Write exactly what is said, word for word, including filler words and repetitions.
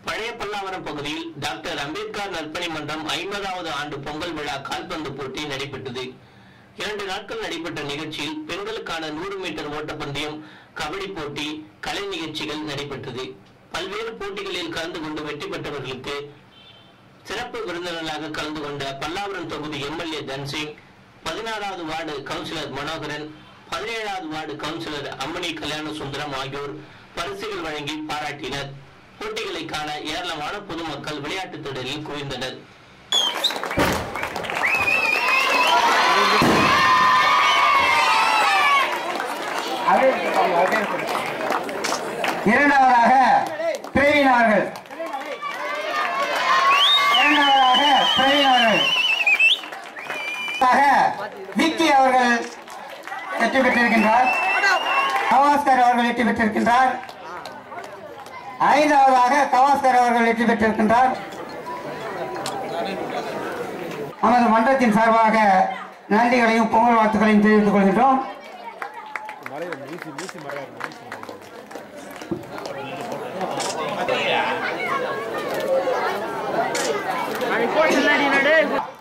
பழைய பல்லாவரம் பகுதியில் டாக்டர் அம்பேத்கர் நற்பணி மன்றம் ஐம்பதாவது ஆண்டு பொங்கல் விழா கால்பந்து போட்டி நடைபெற்றது. இரண்டு நாட்கள் நடைபெற்ற நிகழ்ச்சியில் பெண்களுக்கான நூறு மீட்டர் ஓட்டப்பந்தயம், கபடி போட்டி, கலை நிகழ்ச்சிகள் நடைபெற்றது. பல்வேறு போட்டிகளில் கலந்து கொண்டு வெற்றி பெற்றவர்களுக்கு சிறப்பு விருந்தினர்களாக கலந்து கொண்ட பல்லாவரம் தொகுதி எம்எல்ஏ தன்சிங், பதினாறாவது வார்டு கவுன்சிலர் மனோகரன், பதினேழாவது வார்டு கவுன்சிலர் அம்மணி கல்யாண சுந்தரம் ஆகியோர் பரிசுகள் வழங்கி பாராட்டினர். போட்டிகளை காண ஏராளமான பொதுமக்கள் விளையாட்டுத் திடலில் குவிந்தனர். இரண்டாவதாக பிரவீன் அவர்கள் இரண்டாவதாக பிரவீன் அவர்கள் விக்கி அவர்கள் வெற்றி பெற்றிருக்கின்றார். கவாஸ்கர் அவர்கள் வெற்றி பெற்றிருக்கின்றார். ஐந்தாவதாக கவாஸ்கர் அவர்கள் வெற்றி பெற்றிருக்கின்றார். நமது மன்றத்தின் சார்பாக நன்றிகளையும் பொங்கல் வாழ்த்துக்களையும் தெரிவித்துக் கொள்கின்றோம். I